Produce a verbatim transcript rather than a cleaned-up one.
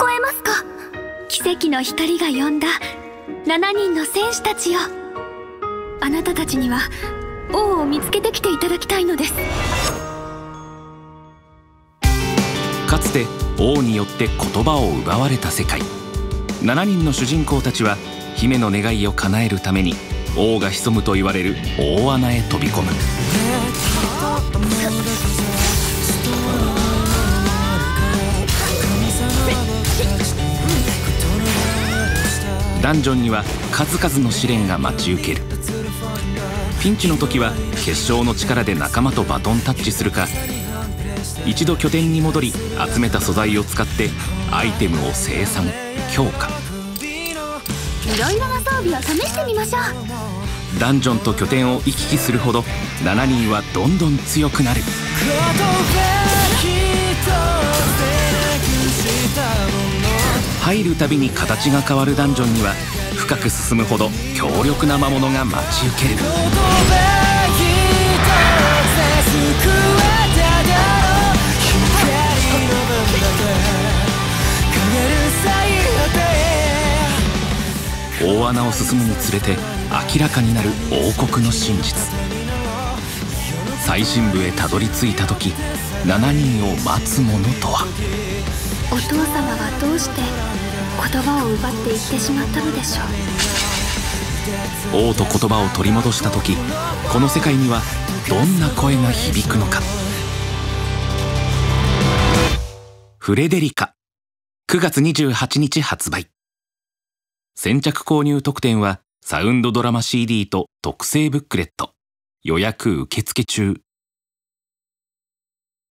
こえますか？奇跡の光が呼んだしちにんの戦士たちよ。あなたたちには王を見つけてきていただきたいのです。 かつて王によって言葉を奪われた世界。しちにんの主人公たちは姫の願いを叶えるために王が潜むと言われる大穴へ飛び込む。ダンジョンには数々の試練が待ち受ける。ピンチの時は結晶の力で仲間とバトンタッチするか、一度拠点に戻り集めた素材を使ってアイテムを生産強化。 いろいろな装備を試してみましょう。 ダンジョンと拠点を行き来するほどしちにんはどんどん強くなる。入るたびに形が変わるダンジョンには深く進むほど強力な魔物が待ち受ける。大穴を進むにつれて明らかになる王国の真実。最深部へたどり着いた時、しちにんを待つ者とは。 お父様はどうして言葉を奪っていってしまったのでしょう。 王と言葉を取り戻した時、この世界にはどんな声が響くのか。フレデリカ、くがつにじゅうはちにち発売。先着購入特典はサウンドドラマ シーディー と特製ブックレット。予約受付中。